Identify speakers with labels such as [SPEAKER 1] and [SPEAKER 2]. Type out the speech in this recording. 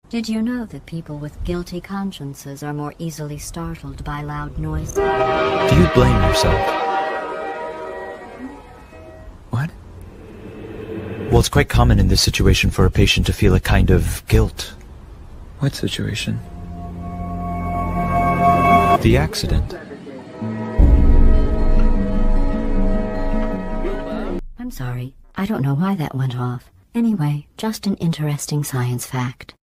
[SPEAKER 1] Did you know that people with guilty consciences are more easily startled by loud noises?
[SPEAKER 2] Do you blame yourself? What? Well, it's quite common in this situation for a patient to feel a kind of guilt. What situation? The accident.
[SPEAKER 1] I'm sorry. I don't know why that went off. Anyway, just an interesting science fact.